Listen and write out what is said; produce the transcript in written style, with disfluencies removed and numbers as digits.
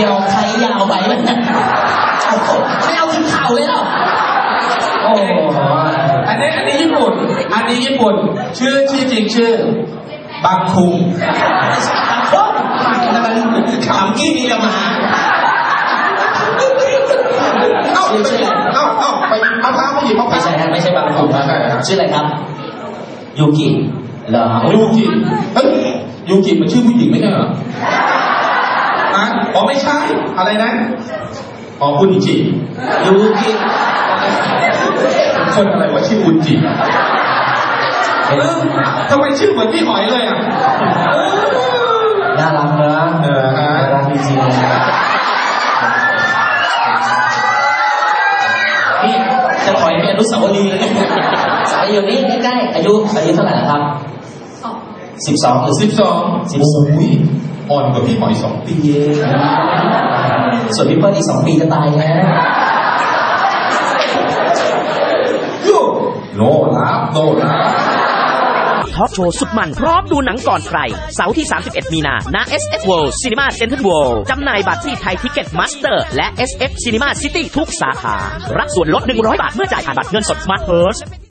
ดียวใครยาวไปมันไม่เอาถึงเข่าเลยหรอโอ้อันนี้ญี่ปุ่นชื่อจริงชื่อบังคุงขำกี้มีกระหมาไปมะพร้าวไปหยิบมะพร้าวไม่ใช่บังคุงชื่ออะไรครับยูกิเหรอยูกิเฮ้ยยูกิมันชื่อผู้หญิงไม่ใช่เหรออ๋อไม่ใช่อะไรนะอ๋ออุนจิยูกิคนอะไรวะชื่ออุนจิทำไมชื่อเหมือนพี่หอยเลยอ่ะน่ารักนะน่ารักจริงๆนี่จะถอยไปอนุสาวรีย์เลยสาวอยู่นี่ใกล้ๆอายุเท่าไหร่นะครับ12หรือ 12อ่อนกว่าพี่หอย2 ปีส่วนพี่เปิ้ลอีก2 ปีจะตายแล้วโนรับทอล์กโชว์สุดมันพร้อมดูหนังก่อนใครเสาร์ที่31 มีนาณ SF World Cinema Central World จำหน่ายบัตรที่ไทยทิกเก็ตมาสเตอร์และ SF Cinema City ทุกสาขารับส่วนลด100 บาทเมื่อจ่ายผ่านบัตรเงินสด Smart Purse